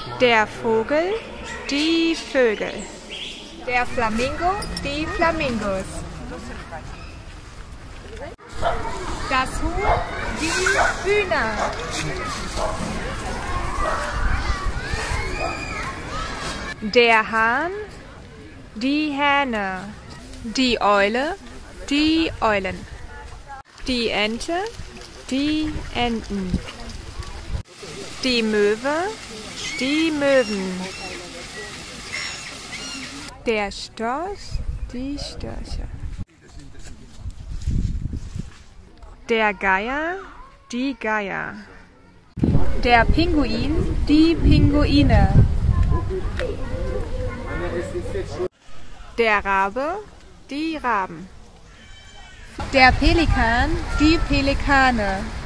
Der Vogel, die Vögel. Der Flamingo, die Flamingos. Das Huhn, die Hühner. Der Hahn, die Hähne. Die Eule, die Eulen. Die Ente, die Enten. Die Möwe, die Möwen. Der Storch, die Störche. Der Geier, die Geier. Der Pinguin, die Pinguine. Der Rabe, die Raben. Der Pelikan, die Pelikane.